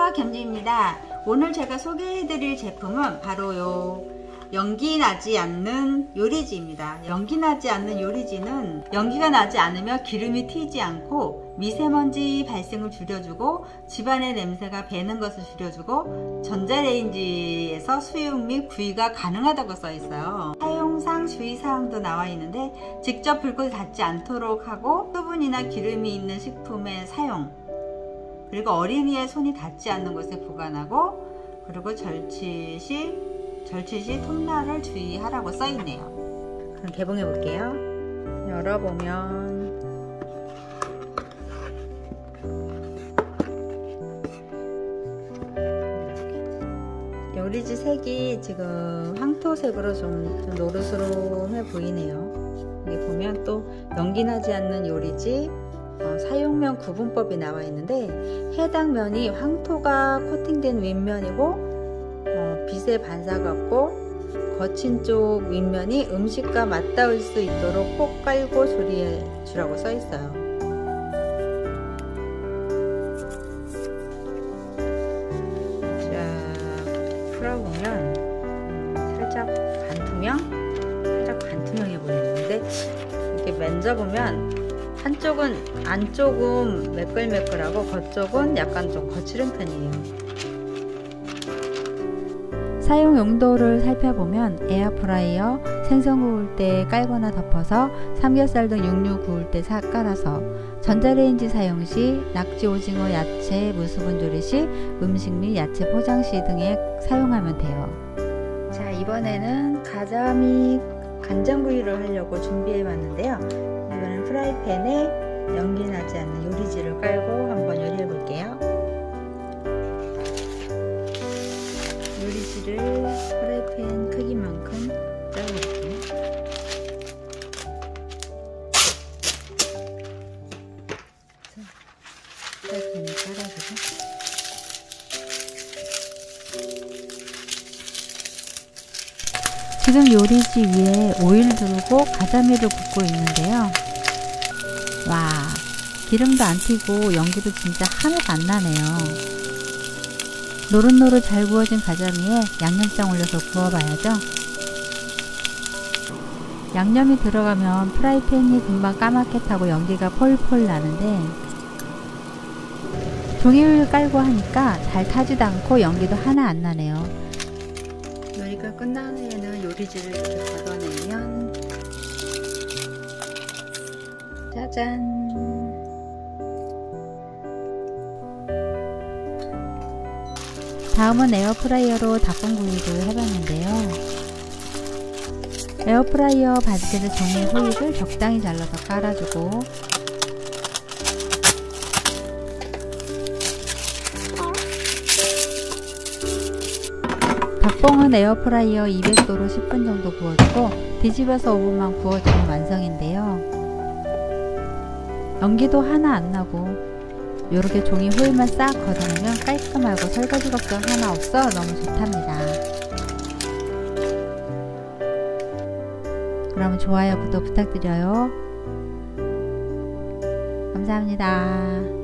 안녕하세요, 겸지입니다. 오늘 제가 소개해드릴 제품은 바로 연기 나지 않는 요리지입니다. 연기 나지 않는 요리지는 연기가 나지 않으며 기름이 튀지 않고 미세먼지 발생을 줄여주고 집안의 냄새가 배는 것을 줄여주고 전자레인지에서 수육 및 구이가 가능하다고 써있어요. 사용상 주의사항도 나와 있는데 직접 불꽃이 닿지 않도록 하고 수분이나 기름이 있는 식품의 사용, 그리고 어린이의 손이 닿지 않는 곳에 보관하고, 그리고 절취 시 톱날을 주의하라고 써있네요. 그럼 개봉해 볼게요. 열어보면 요리지 색이 지금 황토색으로 좀 노릇스름해 보이네요. 여기 보면 또 연기 나지 않는 요리지 사용면 구분법이 나와 있는데, 해당 면이 황토가 코팅된 윗면이고 빛의 반사가 없고 거친 쪽 윗면이 음식과 맞닿을 수 있도록 꼭 깔고 조리해 주라고 써 있어요. 자, 풀어보면 살짝 반투명해 보이는데, 이렇게 만져보면 안쪽은 매끌매끌하고 겉쪽은 약간 좀 거칠은 편이에요. 사용 용도를 살펴보면 에어프라이어, 생선 구울 때 깔거나 덮어서 삼겹살 등 육류 구울 때 깔아서, 전자레인지 사용 시, 낙지, 오징어, 야채, 무수분 조리 시, 음식 및 야채 포장 시 등에 사용하면 돼요. 자, 이번에는 가자미 간장구이를 하려고 준비해 봤는데요. 이번엔 프라이팬에 연기 나지 않는 요리지를 깔고 한번 요리해 볼게요. 요리지를 프라이팬 크기만큼 잘라볼게요. 프라이팬을 깔아주고, 지금 요리지 위에 오일 두르고 가자미를 굽고 있는데요. 와, 기름도 안 튀고 연기도 진짜 하나도 안 나네요. 노릇노릇 잘 구워진 가자미에 양념장 올려서 구워봐야죠. 양념이 들어가면 프라이팬이 금방 까맣게 타고 연기가 폴폴 나는데, 종이를 깔고 하니까 잘 타지도 않고 연기도 하나 안 나네요. 요리가 끝난 후에는 요리지를 이렇게 걷어내면, 짜잔! 다음은 에어프라이어로 닭봉구이를 해봤는데요. 에어프라이어 바스켓에 종이 호일을 적당히 잘라서 깔아주고, 닭봉은 에어프라이어 200도로 10분 정도 구워주고 뒤집어서 5분만 구워주면 완성인데요. 연기도 하나 안 나고 요렇게 종이 호일만 싹 걷어내면 깔끔하고 설거지 걱정 하나 없어 너무 좋답니다. 그럼 좋아요, 구독 부탁드려요. 감사합니다.